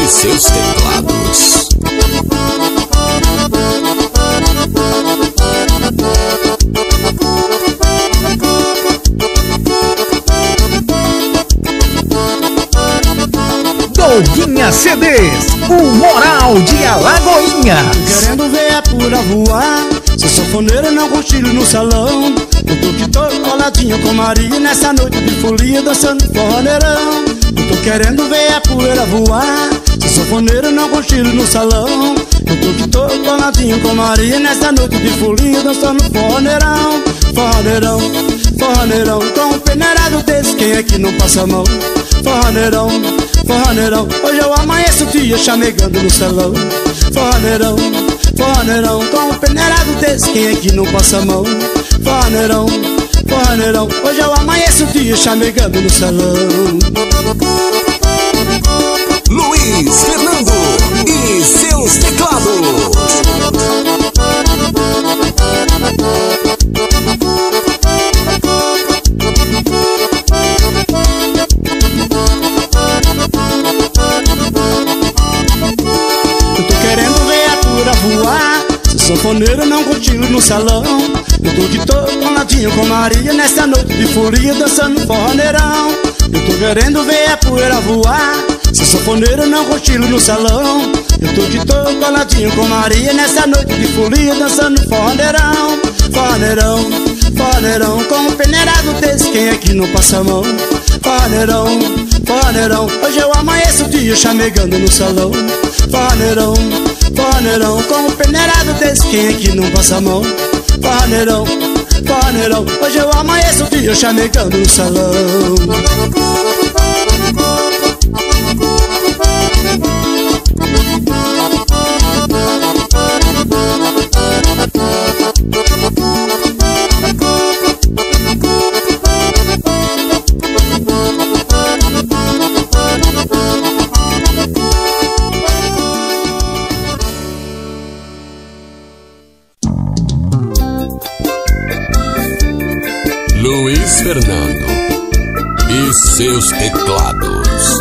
e seus teclados. Doguinha CDs, o Moral de Alagoinha. Querendo ver a pura voar, sou sanfoneiro, não cochilo no salão. Eu tô que tô coladinho com Maria nessa noite de folia, dançando forneirão. Eu tô querendo ver a poeira voar, sou sanfoneiro, não cochilo no salão. Eu tô que tô coladinho com Maria nessa noite de folia, dançando forneirão. Forneirão, forneirão, com um peneirado desse, quem é que não passa a mão? Forneirão, forneirão, hoje eu amanheço o dia chamegando no salão. Forneirão, forneirão, com um peneirado desse, quem é que não passa a mão? Forneirão, forneirão, hoje eu amanheço o dia chamegando no salão. Luiz Fernando e seus teclados. Voar, sou sanfoneiro, não cochilo no salão. Eu tô que tô coladinho com Maria nessa noite de folia, dançando forneirão. Eu tô querendo ver a poeira voar, sou sanfoneiro, não cochilo no salão. Eu tô que tô coladinho com Maria nessa noite de folia, dançando forneirão. Forneirão, forneirão, com um peneirado desse, quem é que não passa a mão? Forneirão, forneirão, hoje eu amanheço o dia chamegando no salão. Forneirão, forneirão, com um peneirado desse, quem é que não passa a mão? Forneirão, forneirão, hoje eu amanheço o dia chamegando no salão. Luiz Fernando e seus teclados.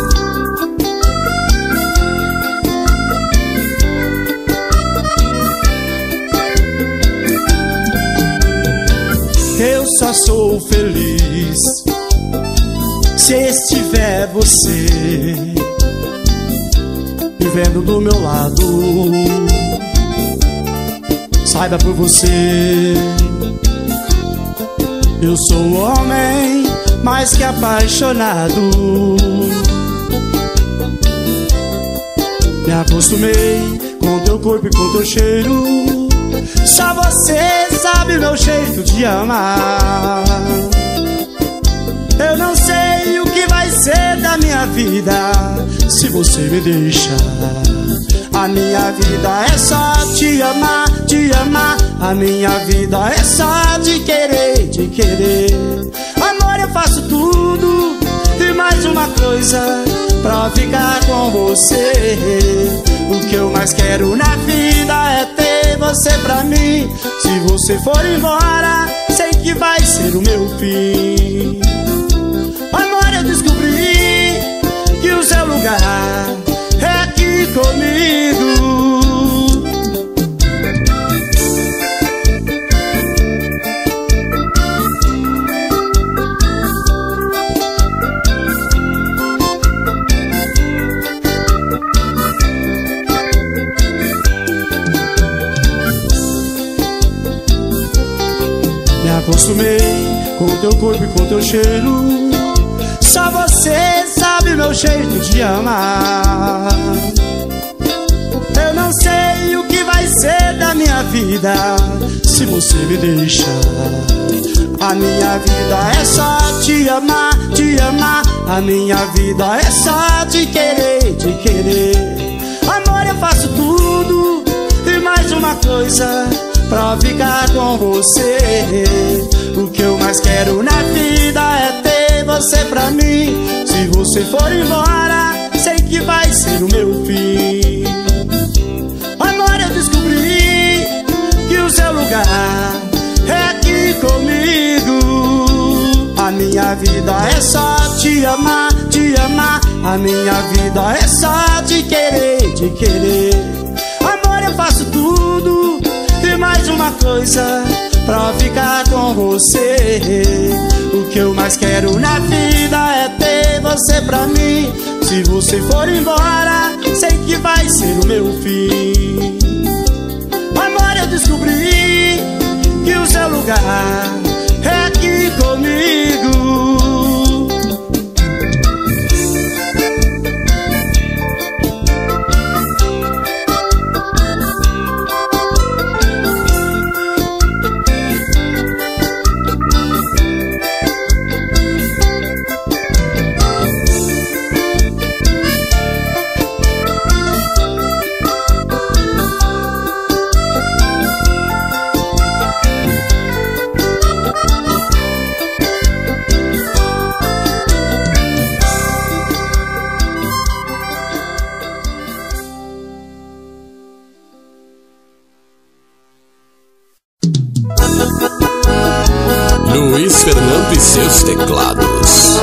Eu só sou feliz se estiver você vivendo do meu lado. Saiba por você, eu sou um homem mais que apaixonado. Me acostumei com teu corpo e com teu cheiro. Só você sabe meu jeito de amar. Eu não sei o que vai ser da minha vida se você me deixar. A minha vida é só te amar, te amar. A minha vida é só te querer, te querer. Amor, eu faço tudo e mais uma coisa pra ficar com você. O que eu mais quero na vida é ter você pra mim. Se você for embora, sei que vai ser o meu fim. Amor, eu descobri que o seu lugar é aqui comigo. Me acostumei com teu corpo e com teu cheiro. Só você sabe meu jeito de amar. Eu não sei o que vai ser da minha vida se você me deixar. A minha vida é só te amar, te amar. A minha vida é só te querer, te querer. Amor, eu faço tudo e mais uma coisa pra ficar com você. O que eu mais quero na vida é ter você pra mim. Se você for embora, sei que vai ser o meu fim. Agora eu descobri que o seu lugar é aqui comigo. A minha vida é só te amar, te amar. A minha vida é só te querer, te querer. Amor, eu faço tudo e mais uma coisa pra ficar com você. O que eu mais quero na vida é ter você pra mim. Se você for embora, sei que vai ser o meu fim. Amor, eu descobri que o seu lugar é aqui comigo. Luiz Fernando e seus teclados.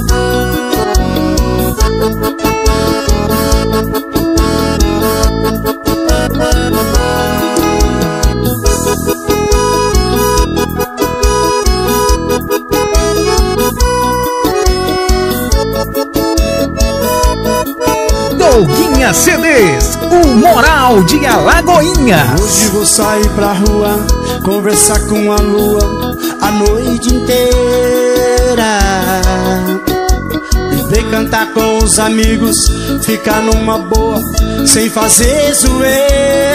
Dolguinha CDs, o Moral de Alagoinha. Hoje vou sair pra rua, conversar com a lua a noite inteira. Beber, cantar com os amigos, ficar numa boa, sem fazer zoeira.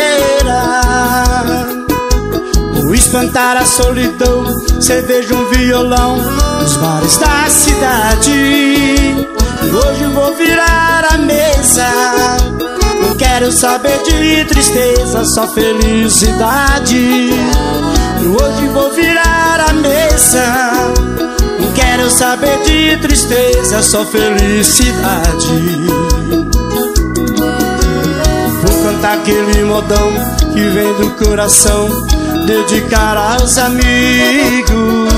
Vou espantar a solidão, cerveja, um violão nos bares da cidade. E hoje vou virar a mesa, não quero saber de tristeza, só felicidade. E hoje vou virar a mesa, não quero saber de tristeza, só felicidade. Vou cantar aquele modão que vem do coração, dedicar aos amigos.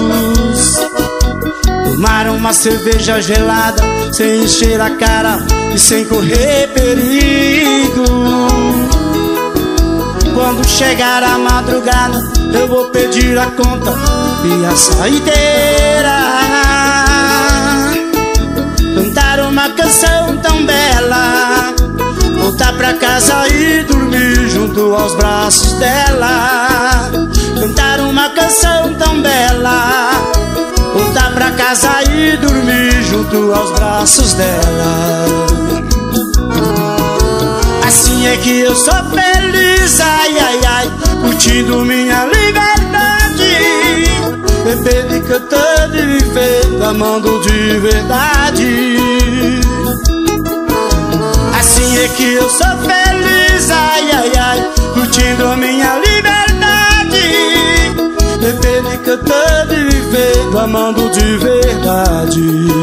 Tomar uma cerveja gelada, sem encher a cara e sem correr perigo. Quando chegar a madrugada, eu vou pedir a conta e a saideira. Cantar uma canção tão bela, voltar pra casa e dormir junto aos braços dela. Cantar uma canção tão bela, voltar pra casa e dormir junto aos braços dela. Assim é que eu sou feliz, ai, ai, ai, curtindo minha liberdade, bebendo e cantando e vivendo, amando de verdade. Assim é que eu sou feliz, ai, ai, ai, curtindo minha liberdade, bebendo e cantando e vivendo, amando de verdade.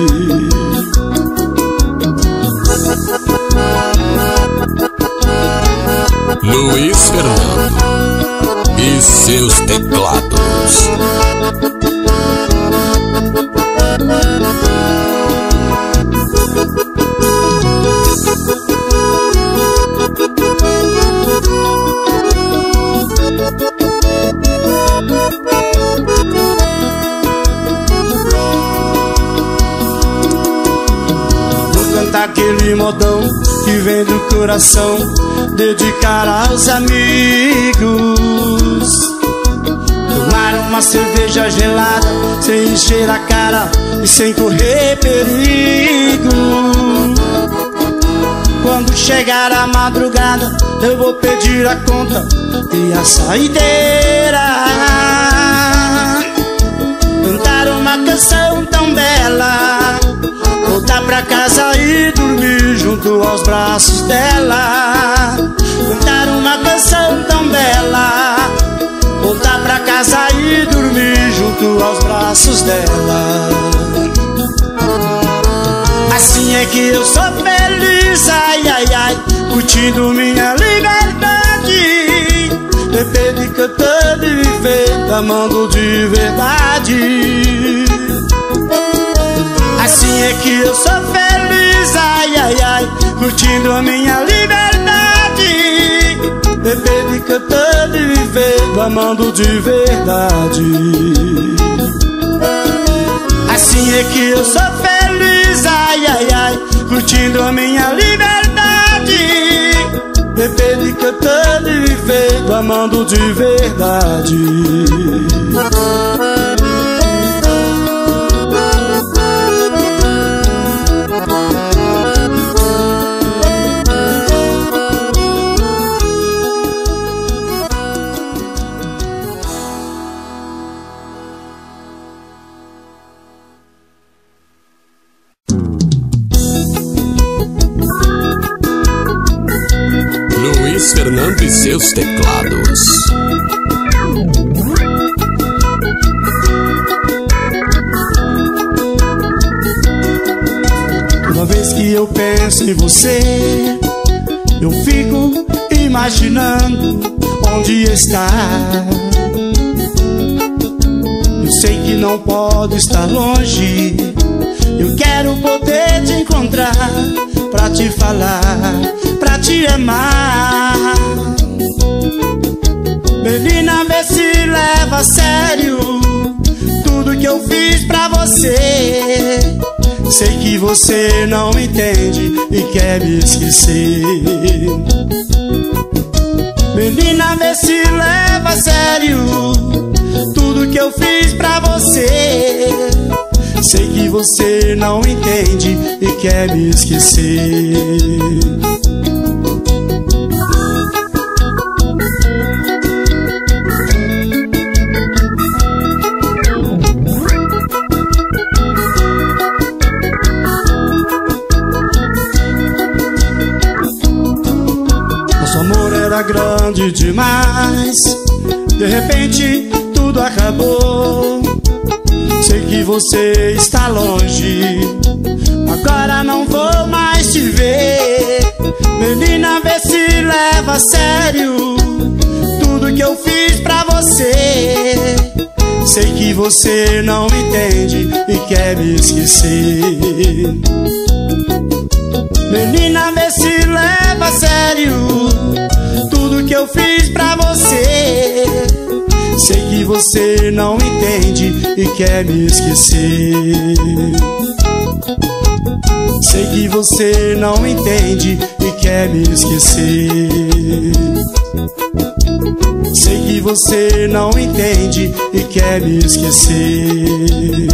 Luiz Fernando e seus teclados. Vou cantar aquele modão que vem do coração, dedicar aos amigos. Tomar uma cerveja gelada, sem encher a cara e sem correr perigo. Quando chegar a madrugada, eu vou pedir a conta e a saideira. Cantar uma canção tão bela, voltar pra casa e dormir junto aos braços dela. Cantar uma canção tão bela, voltar pra casa e dormir junto aos braços dela. Assim é que eu sou feliz, ai, ai, ai, curtindo minha liberdade, bebendo e cantando e vivendo, amando de verdade. é que eu sou feliz, ai, ai, ai, curtindo a minha liberdade, bebendo e cantando e vivendo, amando de verdade. Assim é que eu sou feliz, ai, ai, ai, curtindo a minha liberdade, bebendo e cantando e vivendo, amando de verdade. Luiz Fernando e seus teclados. Toda vez que eu penso em você, eu fico imaginando onde está. Eu sei que não pode estar longe, eu quero poder te encontrar, pra te falar, pra te amar. Menina, vê se leva a sério tudo que eu fiz pra você. Sei que você não entende e quer me esquecer. Menina, vê se leva a sério tudo que eu fiz pra você. Sei que você não entende e quer me esquecer. Nosso amor era grande demais, de repente tudo acabou. Sei que você está longe, agora não vou mais te ver. Menina, vê se leva a sério tudo que eu fiz pra você. Sei que você não entende e quer me esquecer. Menina, vê se leva a sério tudo que eu fiz pra você. Sei que você não entende e quer me esquecer. Sei que você não entende e quer me esquecer. Sei que você não entende e quer me esquecer.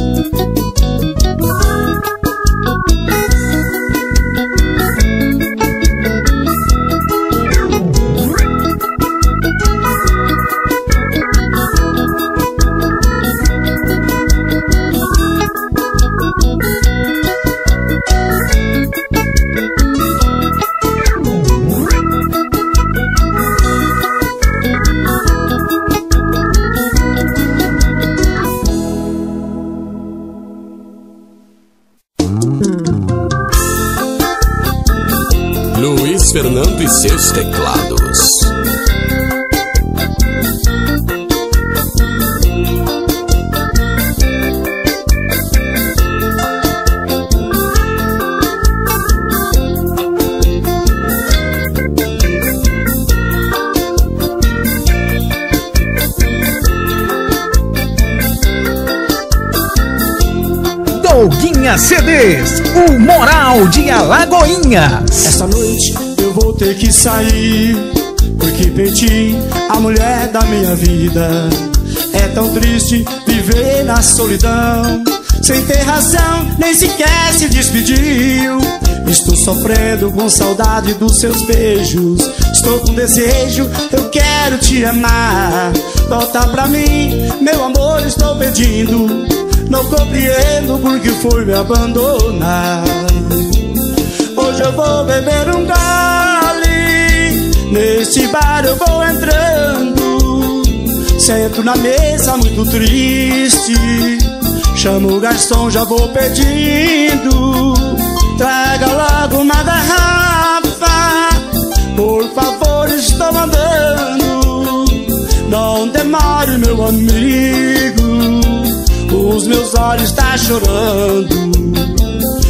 Luiz Fernando e seus teclados. Doguinha CDs, o Moral de Alagoinhas. Essa noite eu vou ter que sair, porque perdi a mulher da minha vida. É tão triste viver na solidão, sem ter razão, nem sequer se despediu. Estou sofrendo com saudade dos seus beijos. Estou com desejo, eu quero te amar. Volta pra mim, meu amor, estou pedindo. Não compreendo por que foi me abandonar. Hoje eu vou beber um gole, neste bar eu vou entrando. Sento na mesa muito triste, chamo o garçom, já vou pedindo. Traga logo uma garrafa, por favor, estou mandando. Não demore, meu amigo, os meus olhos estão chorando.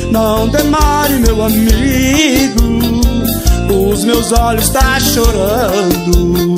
Não demore, meu amigo, os meus olhos tá chorando.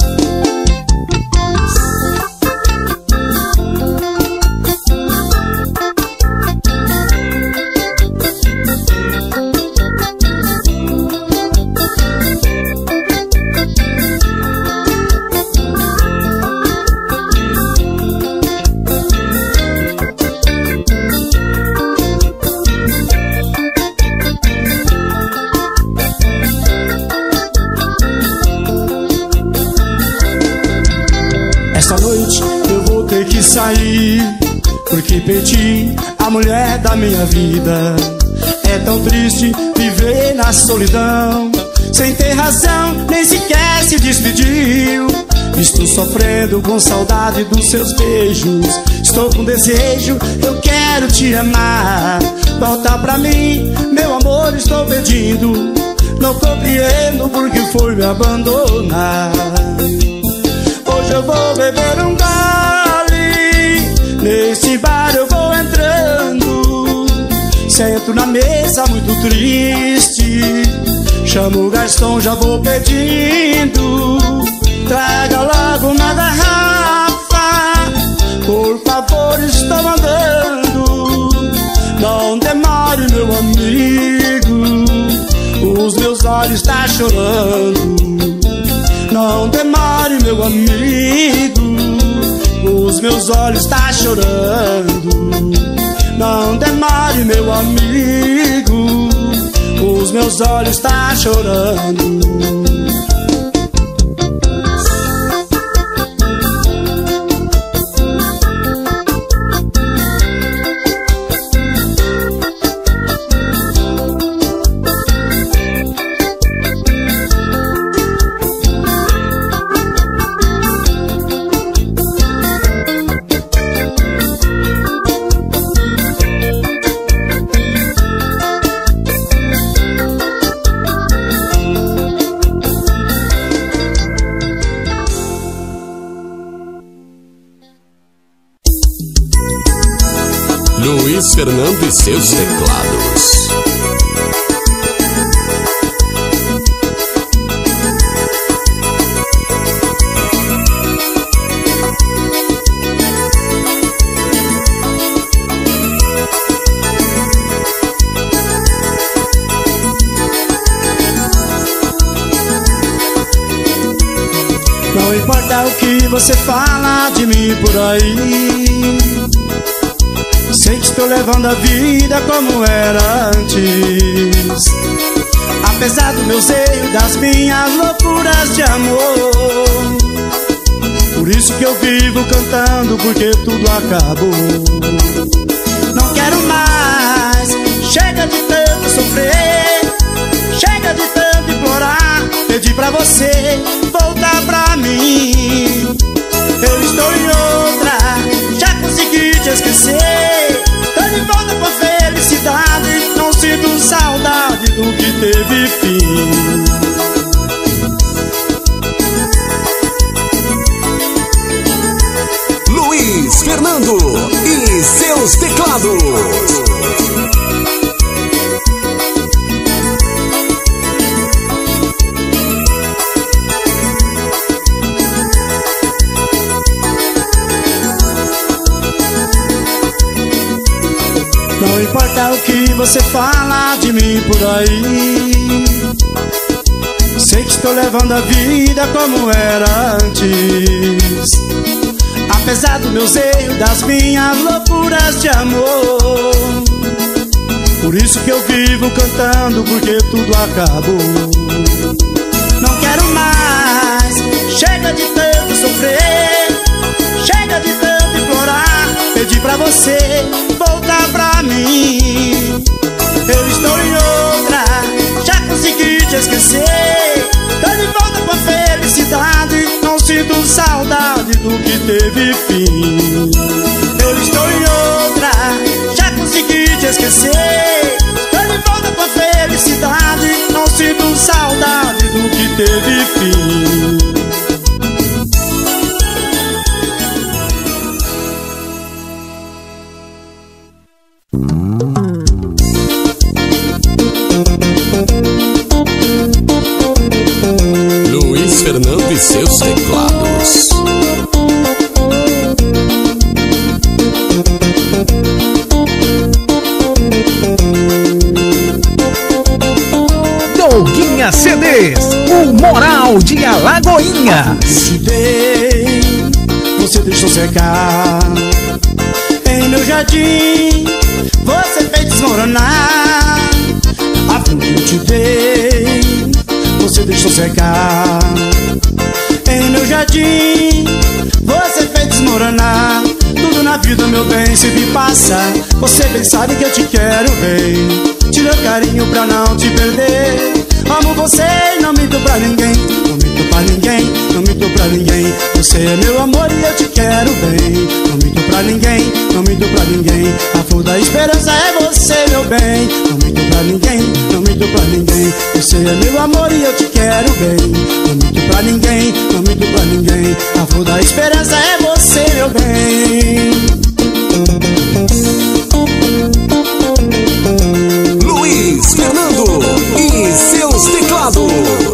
Esta noite eu vou ter que sair, porque perdi a mulher da minha vida. É tão triste viver na solidão, sem ter razão, nem sequer se despediu. Estou sofrendo com saudade dos seus beijos. Estou com desejo, eu quero te amar. Volta pra mim, meu amor, estou pedindo. Não compreendo porque foi me abandonar. Hoje eu vou beber um gole, nesse bar eu vou entrando. Sento na mesa muito triste, chamo o garçom, já vou pedindo. Traga logo uma garrafa, por favor, estou mandando. Não demore, meu amigo, os meus olhos tá chorando. Não demore, meu amigo, os meus olhos tá chorando. Não demore, meu amigo, os meus olhos tá chorando. Luiz Fernando e seus teclados. Não importa o que você fala de mim por aí, sei que estou levando a vida como era antes. Apesar do meu erros, das minhas loucuras de amor, por isso que eu vivo cantando, porque tudo acabou. Não quero mais, chega de tanto sofrer, chega de tanto implorar, pedir pra você voltar pra mim. Eu estou em outra, já consegui te esquecer. Tô de volta com a felicidade, não sinto saudade do que teve fim. Luiz Fernando e seus teclados. Não importa o que você fala de mim por aí, sei que estou levando a vida como era antes. Apesar dos meus erros, das minhas loucuras de amor, por isso que eu vivo cantando, porque tudo acabou. Não quero mais, chega de tanto sofrer, chega de tanto implorar, pedir pra você voltar pra mim. Eu estou em outra, já consegui te esquecer. Tô de volta com a felicidade, não sinto saudade do que teve fim. Eu estou em outra, já consegui te esquecer. Tô de volta com a felicidade, não sinto saudade do que teve fim. Lagoinhas. Te dei, você deixou secar. Em meu jardim, você fez desmoronar. A flor que eu te dei, você deixou secar. Em meu jardim, você fez desmoronar. Tudo na vida, meu bem, sempre passa. Você bem sabe que eu te quero bem. Te dou carinho pra não te perder. Amo você e não minto pra ninguém. Não minto pra ninguém, não minto pra ninguém. Você é meu amor e eu te quero bem. Não minto pra ninguém, não minto pra ninguém. A flor da esperança é você, meu bem. Não minto pra ninguém, não minto pra ninguém. Você é meu amor e eu te quero bem. Não minto pra ninguém, não minto pra ninguém. A flor da esperança é você, meu bem. Luiz Fernando e seus teclados.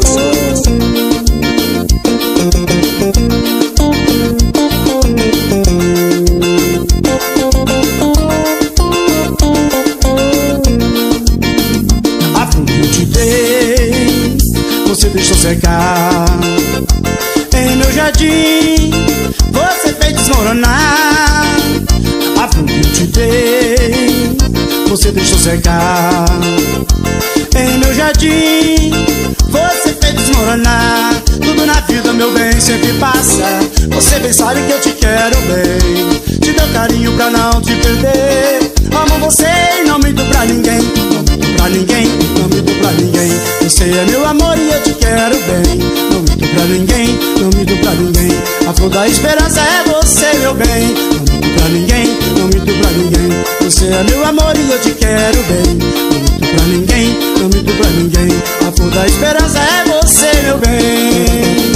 A flor que eu te dei, você deixou secar. Em meu jardim, você fez desmoronar. A flor que eu te dei, você deixou secar. Em meu jardim, você fez desmoronar. Tudo na vida, meu bem, sempre passa. Você bem sabe que eu te quero bem. Te dou carinho pra não te perder. Amo você e não minto pra ninguém. Não minto pra ninguém, não minto pra ninguém. Você é meu amor e eu te quero bem. Não minto pra ninguém, não minto pra ninguém. A flor da esperança é você, meu bem. Não minto pra ninguém, não minto pra ninguém. Você é meu amor e eu te quero bem. Não minto pra ninguém, não minto pra ninguém. A flor da esperança é você, meu bem.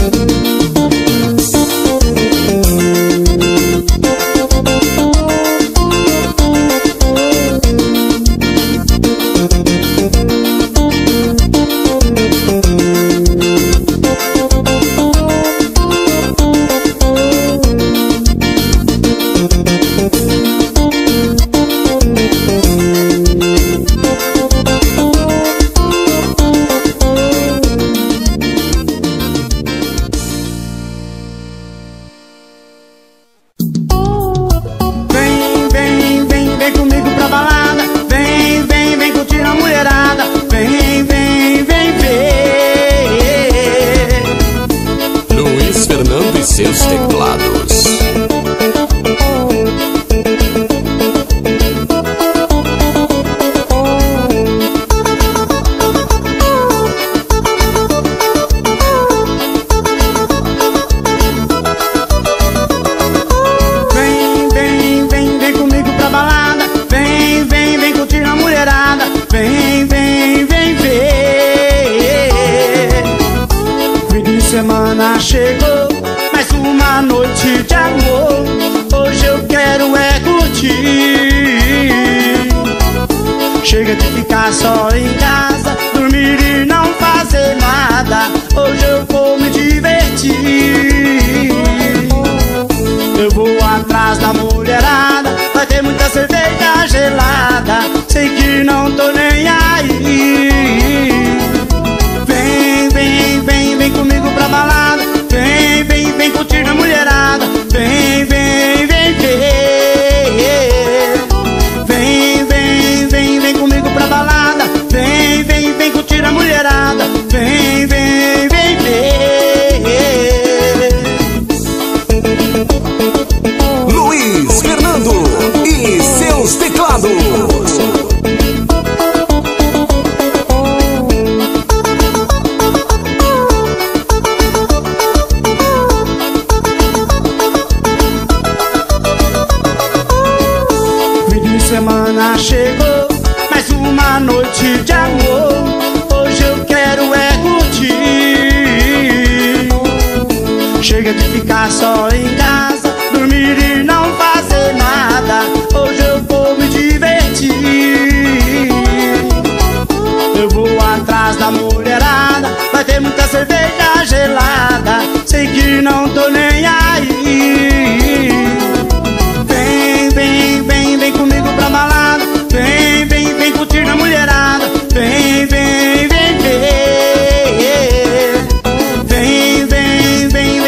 Seus teclados. Vem comigo pra balada. Vem curtir a mulherada. Vem. Fim de semana chegou, mais uma noite de amor. Hoje eu quero é curtir. Chega de ficar só em casa, dormir e não fazer nada. Hoje eu vou me divertir. Eu vou atrás da mulherada, vai ter muita cerveja gelada. Sei que não tô nem aí. Vem comigo pra balada. Vem curtir a mulherada. Vem comigo pra balada. Vem curtir a mulherada. Vem. Luiz Fernando e seus teclados. Semana chegou, mais uma noite de amor. Hoje eu quero é curtir. Chega de ficar só em casa, dormir e não fazer nada. Hoje eu vou me divertir. Eu vou atrás da mulherada, vai ter muita cerveja gelada. Sei que não tô nem aí. Vem comigo pra balada. Vem curtir a mulherada. Vem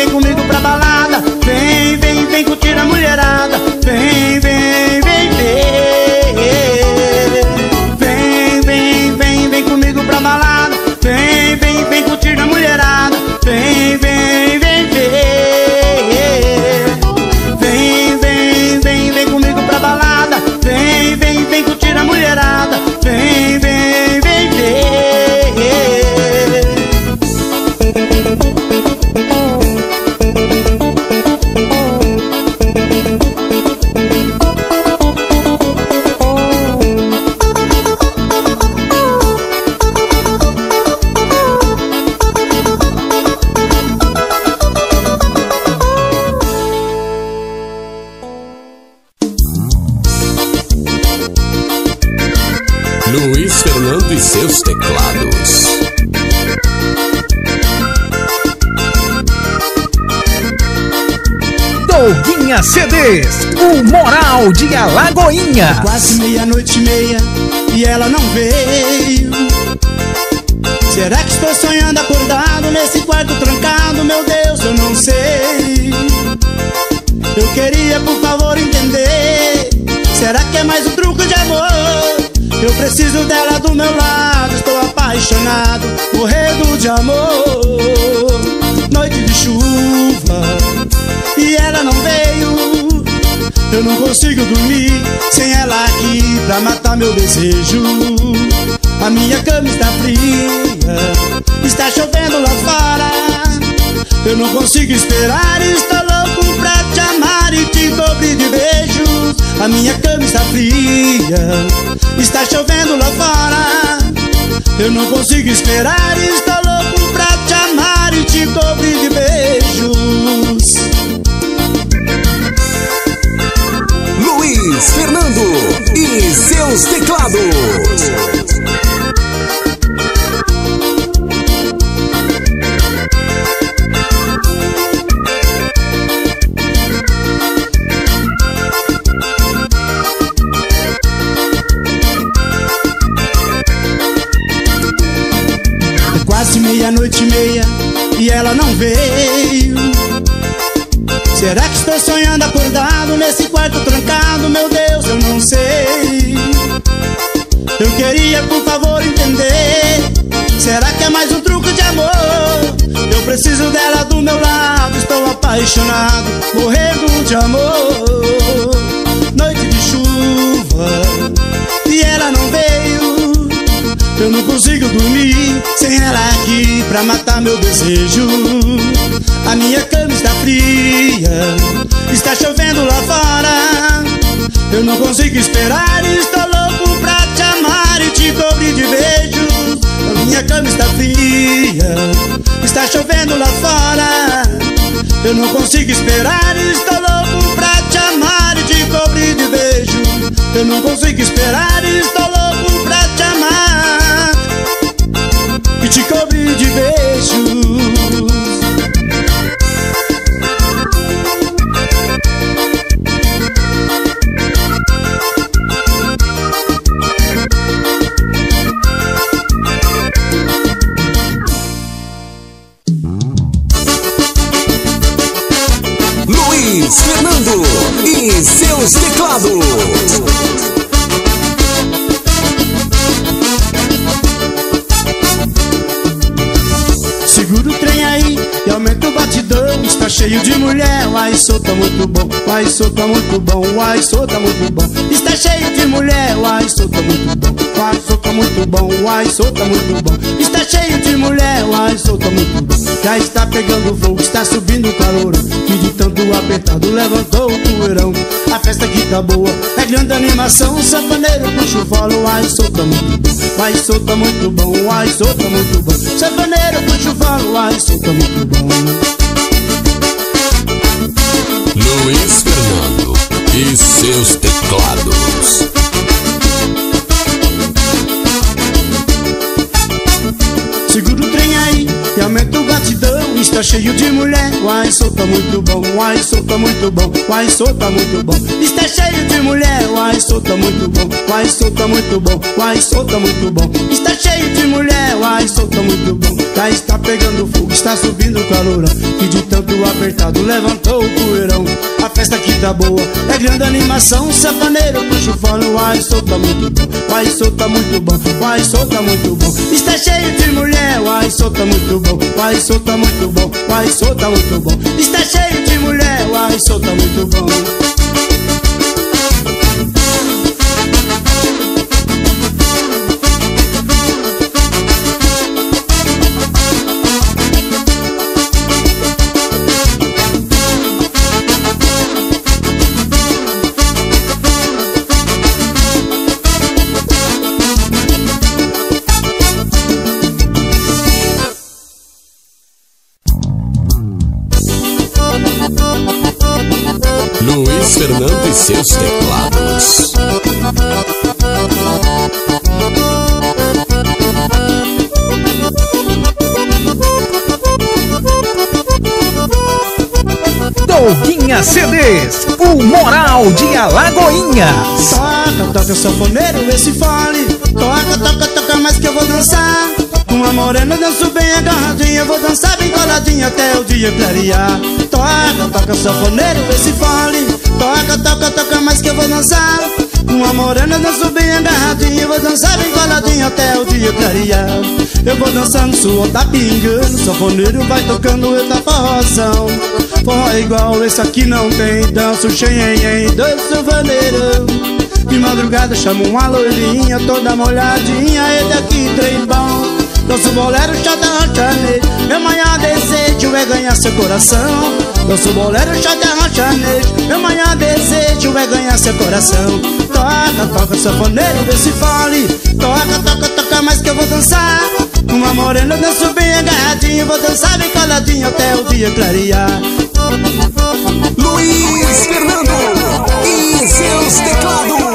Fernando e seus teclados. Doguinha CDs, o Moral de Alagoinha. Quase meia-noite e meia e ela não veio. Será que estou sonhando acordado nesse quarto trancado? Meu Deus, eu não sei. Eu queria, por favor, entender. Será que é mais um truque de amor? Eu preciso dela do meu lado. Estou apaixonado, morrendo de amor. Noite de chuva e ela não veio. Eu não consigo dormir sem ela aqui pra matar meu desejo. A minha cama está fria, está chovendo lá fora. Eu não consigo esperar, estou louco pra te amar e te cobrir de beijos. A minha cama está fria, está chovendo lá fora. Eu não consigo esperar, estou louco pra te amar e te cobrir de beijos. Luiz Fernando e seus teclados. Quase meia-noite e meia e ela não veio. Será que estou sonhando acordado nesse quarto trancado? Meu Deus, eu não sei. Eu queria, por favor, entender. Será que é mais um truque de amor? Eu preciso dela do meu lado. Estou apaixonado, morrendo de amor. Noite de chuva e ela não veio. Eu não consigo dormir sem ela aqui pra matar meu desejo. A minha cama está fria, está chovendo lá fora. Eu não consigo esperar, estou louco pra te amar e te cobrir de beijos. A minha cama está fria, está chovendo lá fora. Eu não consigo esperar, estou louco pra te amar e te cobrir de beijos. Eu não consigo esperar, estou louco pra te amar e te cobrir de beijos. Luiz Fernando e seus teclados. Segura o trem aí e aumenta o batidão. Está cheio de mulher, uai, solta muito bom. Uai, solta muito bom, uai, solta muito bom. Está cheio de mulher, uai, solta muito bom. Uai, solta muito bom, uai, solta muito bom. Está cheio de mulher, uai, solta muito bom. Já está pegando fogo, está subindo o calor. Que de tanto apertado levantou o poeirão. A festa aqui tá boa, é grande animação. O sanfoneiro puxa o falo, uai, solta muito bom. Uai, solta muito bom, uai, solta muito bom. Sanfoneiro puxa o falo, uai, solta muito bom. Luiz Fernando e seus teclados. Segura o trem aí e aumenta o batidão. Está cheio de mulher, uai, solta muito bom. Uai, solta muito bom, uai, solta muito bom. Está cheio de mulher, uai, solta muito bom. Uai, solta muito bom, uai, solta muito bom. Está cheio de mulher, uai, solta muito bom. Já está pegando fogo, está subindo o calorão. Que de tanto apertado levantou o poeirão. A festa aqui tá boa, é grande animação. O sanfoneiro puxa o falo, uai, solta muito bom. Uai, solta muito bom, uai, solta muito bom. Está cheio de mulher, uai, solta muito bom. Uai, solta muito bom, uai, solta muito bom. Está cheio de mulher, uai, solta muito bom. Luiz Fernando e seus teclados. CDs, o Moral de Alagoinha. Toca, toca, sanfoneiro, esse fole. Toca, toca, toca, mas que eu vou dançar. Uma morena danço bem agarradinha, vou dançar bem coladinha até o dia clarear. Toca, toca, sanfoneiro, esse fole. Toca, toca, toca, mas que eu vou dançar. Uma morena danço bem agarradinha, vou dançar bem coladinha até o dia clarear. Eu vou dançando, suor tá pingando, sanfoneiro vai tocando, eu tá forrozão. Forró igual esse aqui não tem, danço xenhen, danço vaneirão. De madrugada chamo uma loirinha, toda molhadinha, ele aqui trem bom. Danço bolero, chata, chanê, meu maior desejo é ganhar seu coração. Danço bolero, chata, chanê, meu maior desejo é ganhar seu coração. Toca, toca, sanfoneiro, vê se fole. Toca, toca, toca, mas que eu vou dançar. Uma morena danço bem agarradinho, vou dançar bem coladinho até o dia clarear. Luiz Fernando e seus teclados.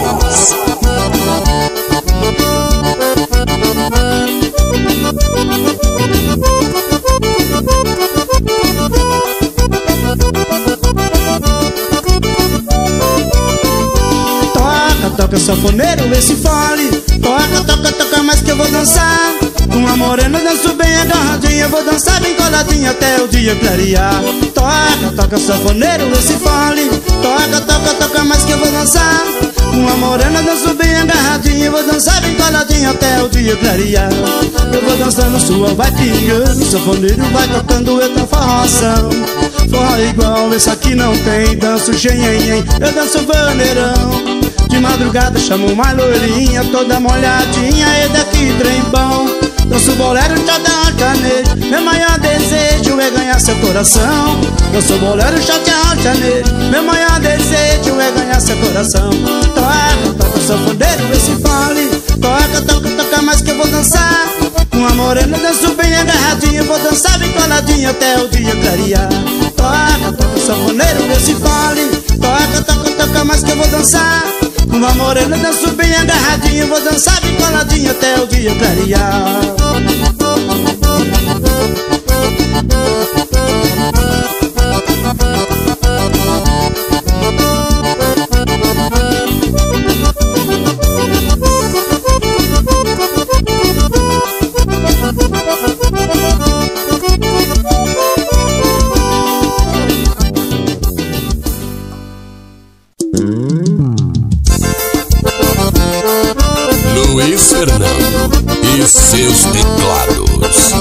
Toca, toca, sanfoneiro, esse fole. Toca, toca, toca, mas que eu vou dançar. Uma morena danço bem agarradinha, vou dançar bem coladinha até o dia clarear. Toca, toca, sanfoneiro, esse fole. Toca, toca, toca, mas que eu vou dançar. Uma morena danço bem agarradinha, vou dançar bem coladinha até o dia clarear. Eu vou dançando, sua vai pingando, sanfoneiro vai tocando, eu tô forroção. Forró igual esse aqui não tem, danço xenhen, eu danço vaneirão. De madrugada chamo uma loirinha, toda molhadinha, e daqui trem bom. Danço bolero, chata, chanê, meu maior desejo é ganhar seu coração. Danço bolero, chata, chanê, meu maior desejo é ganhar seu coração. Toca, toca, sanfoneiro, vê se fole. Toca, toca, toca, mas que eu vou dançar. Uma morena danço bem agarradinha, vou dançar bem coladinha até o dia clarear. Toca, toca, sanfoneiro, vê se fole. Toca, toca, toca, mas que eu vou dançar. Uma morena danço bem agarradinha, vou dançar bem coladinha até o dia clarear. Luiz Fernando e seus teclados.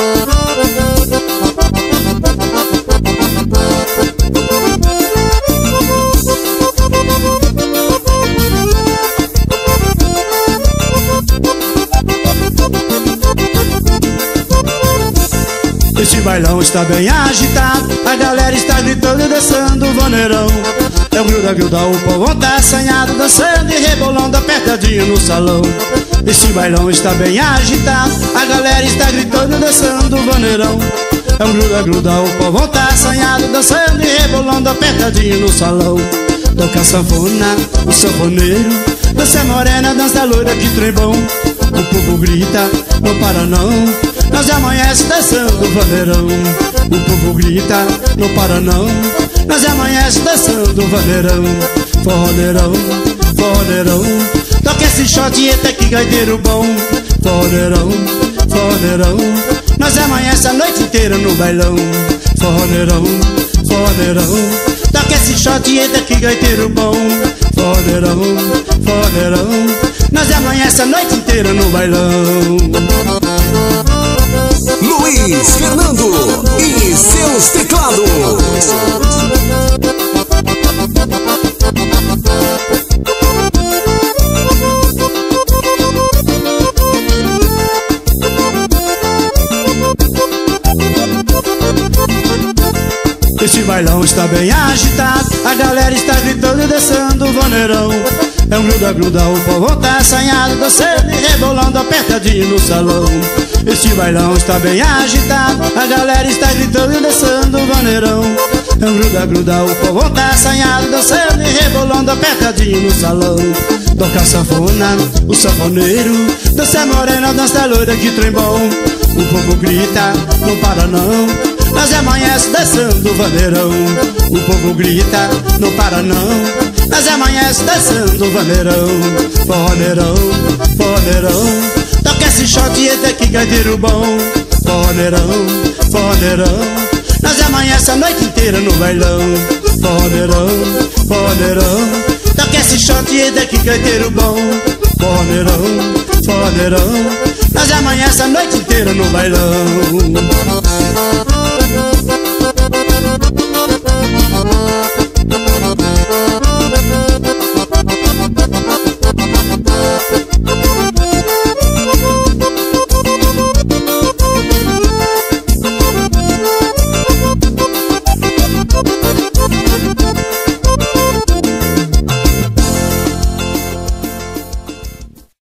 Esse bailão está bem agitado, a galera está gritando e dançando o vaneirão. É o gruda, gruda, o povo tá assanhado, dançando e rebolando apertadinho no salão. Esse bailão está bem agitado, a galera está gritando e dançando o vaneirão. É o gruda, gruda, o povo tá assanhado, dançando e rebolando apertadinho no salão. Toca a sanfona, o sanfoneiro, dança morena, dança loira, que trem bom. O povo grita, não para não, nós amanhece dançando o vaneirão. O povo grita, não para não, nós amanhece dançando o vaneirão. Forroneirão, forroneirão, toca esse shot e eita que gaiteiro bom. Forroneirão, forroneirão, nós amanhece a noite inteira no bailão. Forroneirão, forroneirão, toca esse shot e eita que gaiteiro bom. Forroneirão, forroneirão, nós amanhece a noite inteira no bailão. Luiz Fernando e seus teclados. Esse bailão está bem agitado, a galera está gritando e dançando o vaneirão. É um gruda, gruda, o povo tá assanhado, dançando e rebolando apertadinho no salão. Esse bailão está bem agitado, a galera está gritando e dançando o vaneirão. É um gruda, gruda, o povo tá assanhado, dançando e rebolando apertadinho no salão. Toca a sanfona, o sanfoneiro, dança morena, dança loira, que trem bom. O povo grita, não para não, nós amanhece dançando o vaneirão. O povo grita, não para não. Nós amanhece dançando o vaneirão. Forneirão, forneirão, toca esse shot e entra aqui, gaiteiro bom. Forneirão, forneirão, nós amanhece a noite inteira no bailão. Forneirão, forneirão, toca esse shot e entra aqui, gaiteiro bom. Forneirão, forneirão, nós amanhece a noite inteira no bailão.